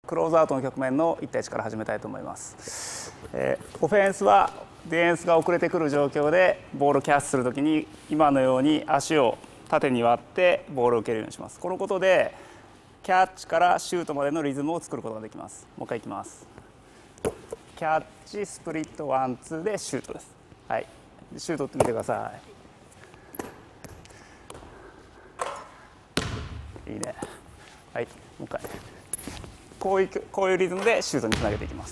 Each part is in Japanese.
クローズアウトの局面の1対1から始めたいと思います。オフェンスはディフェンスが遅れてくる状況でボールをキャッチするときに今のように足を縦に割ってボールを受けるようにします。このことでキャッチからシュートまでのリズムを作ることができます。もう一回いきます。キャッチスプリットワンツーでシュートです。はい、シュート打ってみてください。いいね。はい、もう一回。こういうリズムでシュートにつなげていきます。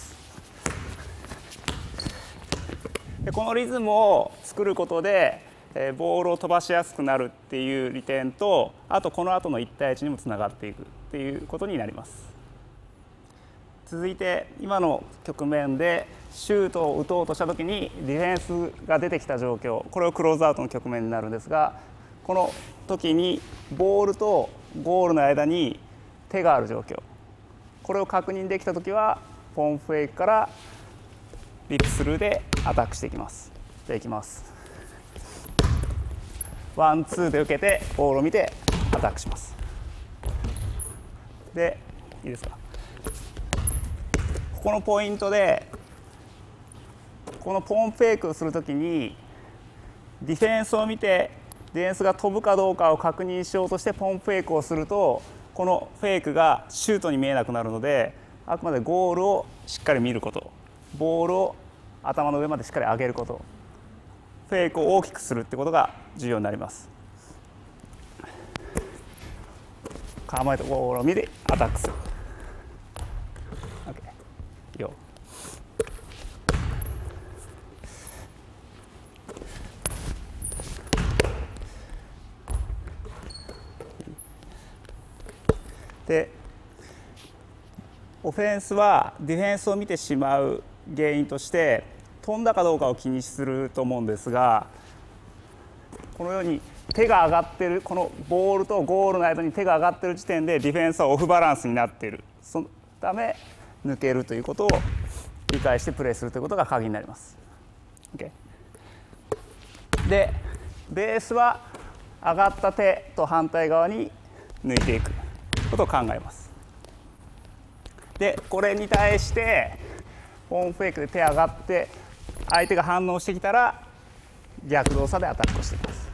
でこのリズムを作ることでボールを飛ばしやすくなるっていう利点と、あとこの後の1対1にもつながっていくっていうことになります。続いて今の局面でシュートを打とうとした時にディフェンスが出てきた状況、これをクローズアウトの局面になるんですが、この時にボールとゴールの間に手がある状況、これを確認できた時はポンフェイクからリップスルーでアタックしていきます。じゃあいきます。ワンツーで受けてボールを見てアタックします。でいいですか、ここのポイントでこのポンフェイクをするときにディフェンスを見てディフェンスが飛ぶかどうかを確認しようとしてポンフェイクをすると、このフェイクがシュートに見えなくなるので、あくまでゴールをしっかり見ること、ボールを頭の上までしっかり上げること、フェイクを大きくするってことが重要になります。構えてボールを見てアタックする。OK。よ。で、オフェンスはディフェンスを見てしまう原因として飛んだかどうかを気にすると思うんですが、このように手が上がっている、このボールとゴールの間に手が上がっている時点でディフェンスはオフバランスになっている、そのため抜けるということを理解してプレーするということが鍵になります。OK。でベースは上がった手と反対側に抜いていくことを考えます。でこれに対してポンフェイクで手上がって相手が反応してきたら逆動作でアタックをしていきます。